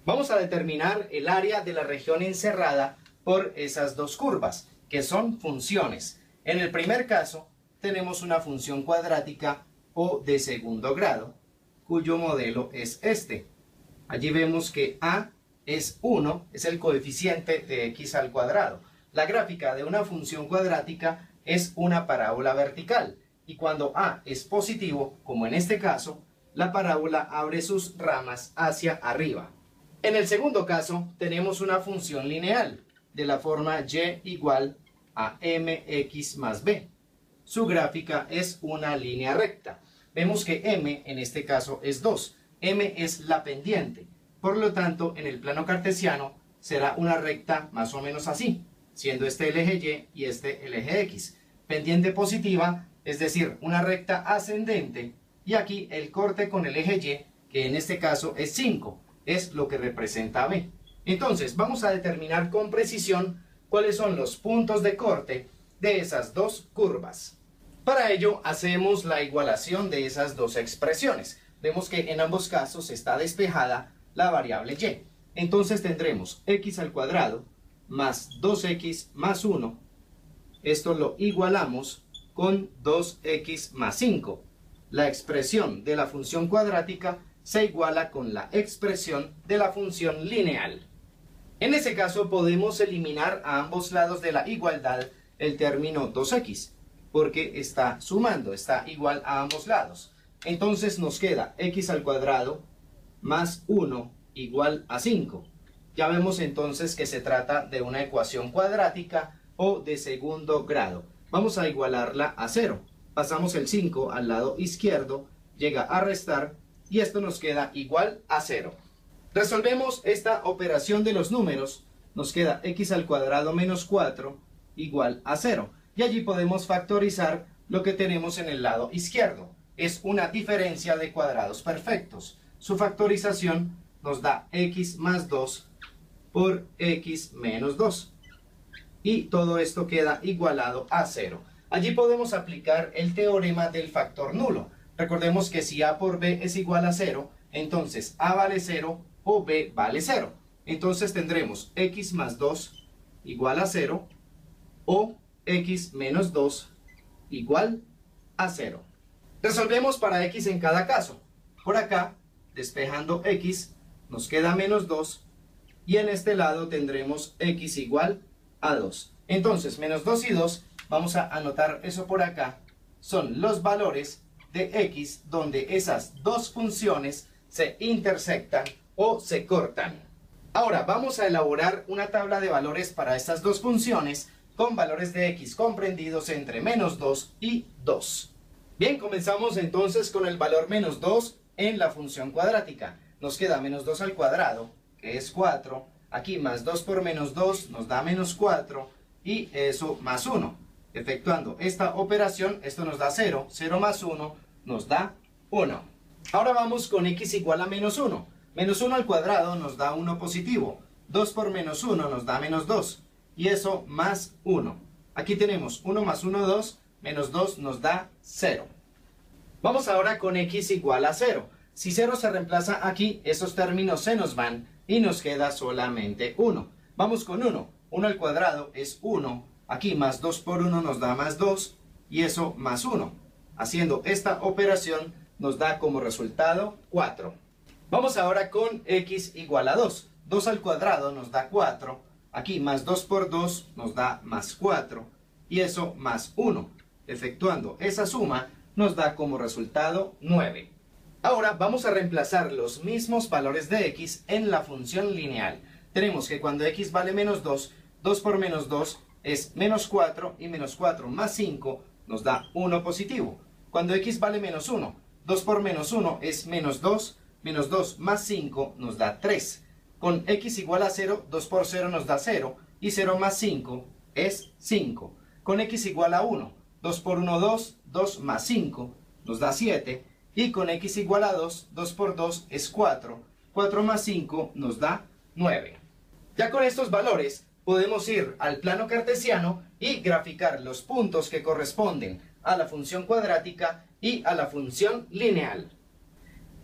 Vamos a determinar el área de la región encerrada por esas dos curvas, que son funciones. En el primer caso, tenemos una función cuadrática o de segundo grado, cuyo modelo es este. Allí vemos que a es 1, es el coeficiente de x al cuadrado. La gráfica de una función cuadrática es una parábola vertical, y cuando a es positivo, como en este caso, la parábola abre sus ramas hacia arriba. En el segundo caso, tenemos una función lineal, de la forma y igual a mx más b. Su gráfica es una línea recta. Vemos que m en este caso es 2. M es la pendiente. Por lo tanto, en el plano cartesiano será una recta más o menos así, siendo este el eje y y este el eje x. Pendiente positiva, es decir, una recta ascendente, y aquí el corte con el eje y, que en este caso es 5, es lo que representa b. Entonces, vamos a determinar con precisión cuáles son los puntos de corte de esas dos curvas. Para ello, hacemos la igualación de esas dos expresiones. Vemos que en ambos casos está despejada la variable y. Entonces tendremos x al cuadrado más 2x más 1. Esto lo igualamos con 2x más 5. La expresión de la función cuadrática se iguala con la expresión de la función lineal. En ese caso podemos eliminar a ambos lados de la igualdad el término 2x, porque está sumando, está igual a ambos lados. Entonces nos queda x al cuadrado más 1 igual a 5. Ya vemos entonces que se trata de una ecuación cuadrática o de segundo grado. Vamos a igualarla a 0. Pasamos el 5 al lado izquierdo, llega a restar y esto nos queda igual a 0. Resolvemos esta operación de los números. Nos queda x al cuadrado menos 4 igual a 0. Y allí podemos factorizar lo que tenemos en el lado izquierdo. Es una diferencia de cuadrados perfectos. Su factorización nos da x más 2 por x menos 2. Y todo esto queda igualado a 0. Allí podemos aplicar el teorema del factor nulo. Recordemos que si a por b es igual a 0, entonces a vale 0 o b vale 0. Entonces tendremos x más 2 igual a 0 o x menos 2 igual a 0. Resolvemos para x en cada caso. Por acá, despejando x, nos queda menos 2 y en este lado tendremos x igual a 2. Entonces, menos 2 y 2, vamos a anotar eso por acá, son los valores de x donde esas dos funciones se intersectan o se cortan. Ahora vamos a elaborar una tabla de valores para estas dos funciones con valores de x comprendidos entre menos 2 y 2. Bien, comenzamos entonces con el valor menos 2 en la función cuadrática. Nos queda menos 2 al cuadrado, que es 4. Aquí más 2 por menos 2 nos da menos 4 y eso más 1. Efectuando esta operación, esto nos da 0. 0 más 1 nos da 1. Ahora vamos con x igual a menos 1. Menos 1 al cuadrado nos da 1 positivo. 2 por menos 1 nos da menos 2. Y eso más 1. Aquí tenemos 1 más 1, 2. Menos 2 nos da 0. Vamos ahora con x igual a 0. Si 0 se reemplaza aquí, esos términos se nos van y nos queda solamente 1. Vamos con 1. 1 al cuadrado es 1. Aquí más 2 por 1 nos da más 2. Y eso más 1. Haciendo esta operación nos da como resultado 4. Vamos ahora con x igual a 2. 2 al cuadrado nos da 4. Aquí más 2 por 2 nos da más 4. Y eso más 1. Efectuando esa suma nos da como resultado 9. Ahora vamos a reemplazar los mismos valores de x en la función lineal. Tenemos que cuando x vale menos 2, 2 por menos 2 es menos 4 y menos 4 más 5 nos da 1 positivo. Cuando x vale menos 1, 2 por menos 1 es menos 2, menos 2 más 5 nos da 3. Con x igual a 0, 2 por 0 nos da 0 y 0 más 5 es 5. Con x igual a 1, 2 por 1, 2, 2 más 5 nos da 7. Y con x igual a 2, 2 por 2 es 4. 4 más 5 nos da 9. Ya con estos valores podemos ir al plano cartesiano y graficar los puntos que corresponden a la función cuadrática y a la función lineal.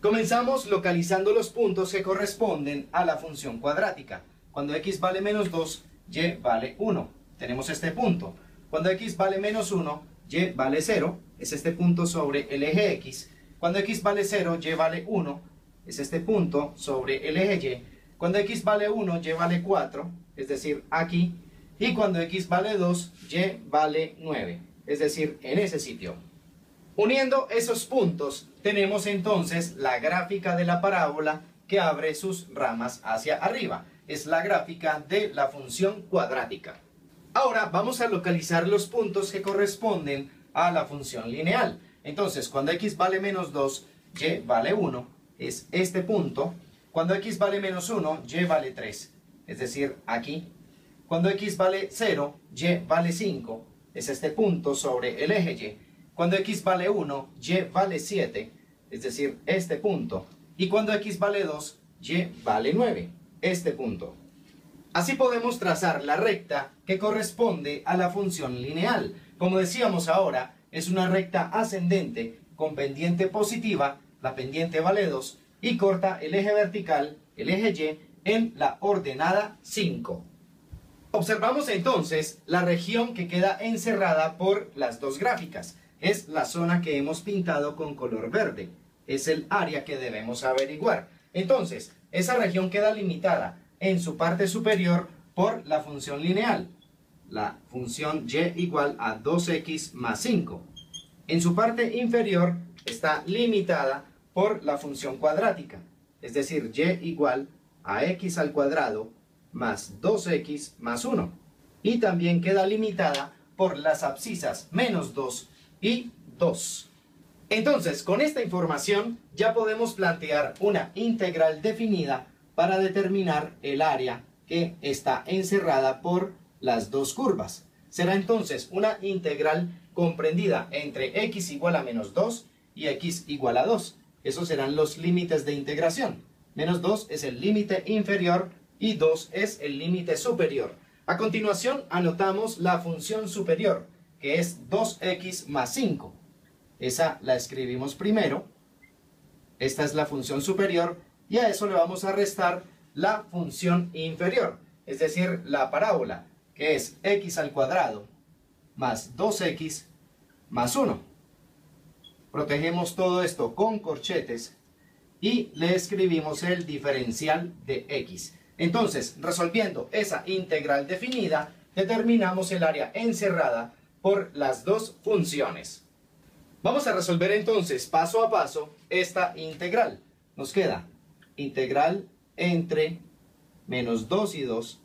Comenzamos localizando los puntos que corresponden a la función cuadrática. Cuando x vale menos 2, y vale 1. Tenemos este punto. Cuando x vale menos 1, y vale 0. Es este punto sobre el eje x. Cuando x vale 0, y vale 1. Es este punto sobre el eje y. Cuando x vale 1, y vale 4. Es decir, aquí. Y cuando x vale 2, y vale 9. Es decir, en ese sitio. Uniendo esos puntos, tenemos entonces la gráfica de la parábola que abre sus ramas hacia arriba. Es la gráfica de la función cuadrática. Ahora vamos a localizar los puntos que corresponden a la función lineal. Entonces, cuando x vale menos 2, y vale 1, es este punto. Cuando x vale menos 1, y vale 3, es decir, aquí. Cuando x vale 0, y vale 5, es este punto sobre el eje y. Cuando x vale 1, y vale 7, es decir, este punto. Y cuando x vale 2, y vale 9, este punto. Así podemos trazar la recta que corresponde a la función lineal. Como decíamos ahora, es una recta ascendente con pendiente positiva, la pendiente vale 2, y corta el eje vertical, el eje y, en la ordenada 5. Observamos entonces la región que queda encerrada por las dos gráficas. Es la zona que hemos pintado con color verde. Es el área que debemos averiguar. Entonces, esa región queda limitada en su parte superior por la función lineal. La función y igual a 2x más 5. En su parte inferior está limitada por la función cuadrática. Es decir, y igual a x al cuadrado más 2x más 1. Y también queda limitada por las abscisas menos 2 y 2. Entonces, con esta información ya podemos plantear una integral definida para determinar el área que está encerrada por las dos curvas. Será entonces una integral comprendida entre x igual a menos 2 y x igual a 2. Esos serán los límites de integración. Menos 2 es el límite inferior y 2 es el límite superior. A continuación anotamos la función superior, que es 2x más 5. Esa la escribimos primero. Esta es la función superior y a eso le vamos a restar la función inferior, es decir, la parábola, que es x al cuadrado más 2x más 1. Protegemos todo esto con corchetes y le escribimos el diferencial de x. Entonces, resolviendo esa integral definida, determinamos el área encerrada por las dos funciones. Vamos a resolver entonces paso a paso esta integral. Nos queda integral entre menos 2 y 2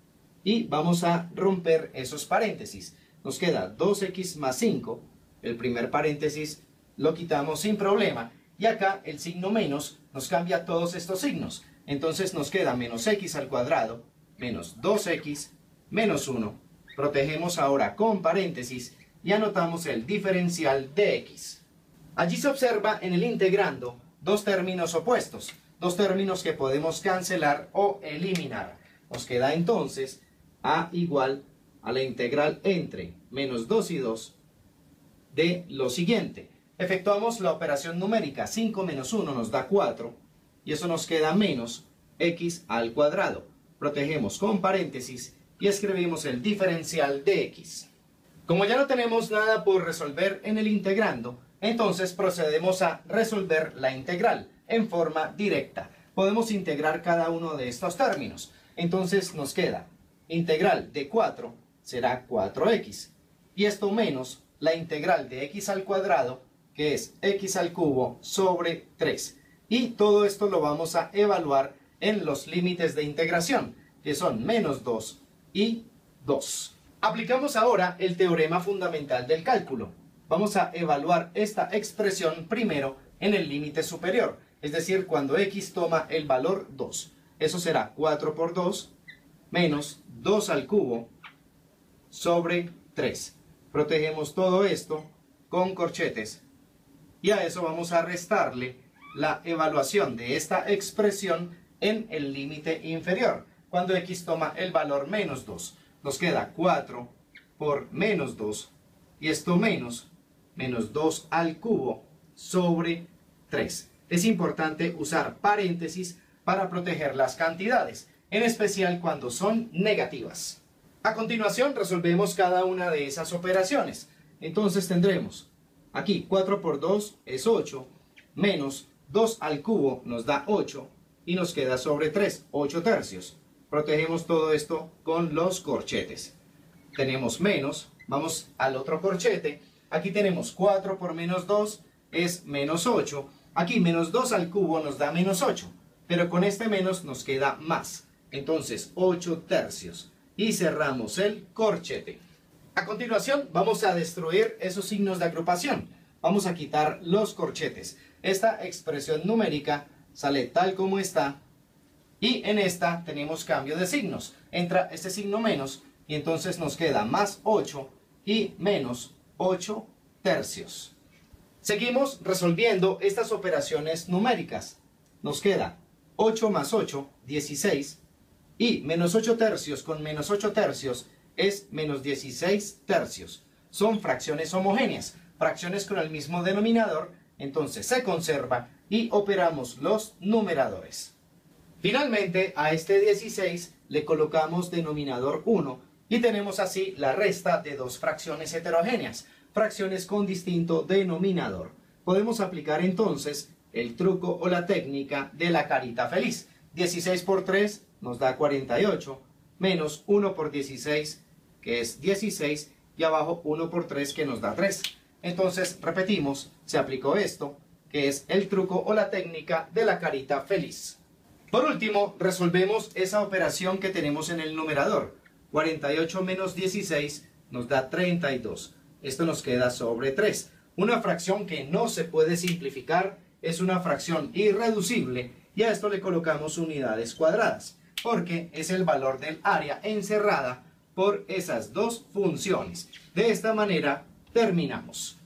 y vamos a romper esos paréntesis. Nos queda 2x más 5, el primer paréntesis lo quitamos sin problema y acá el signo menos nos cambia todos estos signos. Entonces nos queda menos x al cuadrado menos 2x menos 1. Protegemos ahora con paréntesis y anotamos el diferencial de x. Allí se observa en el integrando dos términos opuestos, dos términos que podemos cancelar o eliminar. Nos queda entonces a igual a la integral entre menos 2 y 2 de lo siguiente. Efectuamos la operación numérica, 5 menos 1 nos da 4 y eso nos queda menos x al cuadrado. Protegemos con paréntesis y escribimos el diferencial de x. Como ya no tenemos nada por resolver en el integrando, entonces procedemos a resolver la integral en forma directa. Podemos integrar cada uno de estos términos. Entonces nos queda integral de 4 será 4x y esto menos la integral de x al cuadrado, que es x al cubo sobre 3. Y todo esto lo vamos a evaluar en los límites de integración, que son menos 2 y 2. Aplicamos ahora el teorema fundamental del cálculo. Vamos a evaluar esta expresión primero en el límite superior, es decir, cuando x toma el valor 2. Eso será 4 por 2 menos 2 al cubo sobre 3. Protegemos todo esto con corchetes y a eso vamos a restarle la evaluación de esta expresión en el límite inferior, cuando x toma el valor menos 2. Nos queda 4 por menos 2 y esto menos 2 al cubo sobre 3. es importante usar paréntesis para proteger las cantidades, en especial cuando son negativas. A continuación resolvemos cada una de esas operaciones. Entonces tendremos aquí 4 por 2 es 8, menos 2 al cubo nos da 8 y nos queda sobre 3, 8 tercios. Protegemos todo esto con los corchetes. Tenemos menos, vamos al otro corchete. Aquí tenemos 4 por menos 2 es menos 8. Aquí menos 2 al cubo nos da menos 8, pero con este menos nos queda más. Entonces 8 tercios. Y cerramos el corchete. A continuación vamos a destruir esos signos de agrupación. Vamos a quitar los corchetes. Esta expresión numérica sale tal como está. Y en esta tenemos cambio de signos. Entra este signo menos y entonces nos queda más 8 y menos 8 tercios. Seguimos resolviendo estas operaciones numéricas. Nos queda 8 más 8, 16. Y menos 8 tercios con menos 8 tercios es menos 16 tercios. Son fracciones homogéneas, fracciones con el mismo denominador, entonces se conserva y operamos los numeradores. Finalmente, a este 16 le colocamos denominador 1 y tenemos así la resta de dos fracciones heterogéneas, fracciones con distinto denominador. Podemos aplicar entonces el truco o la técnica de la carita feliz. 16 por 3 nos da 48, menos 1 por 16, que es 16, y abajo 1 por 3, que nos da 3. Entonces, repetimos, se aplicó esto, que es el truco o la técnica de la carita feliz. Por último, resolvemos esa operación que tenemos en el numerador. 48 menos 16 nos da 32. Esto nos queda sobre 3. Una fracción que no se puede simplificar, es una fracción irreducible, y a esto le colocamos unidades cuadradas, porque es el valor del área encerrada por esas dos funciones. De esta manera terminamos.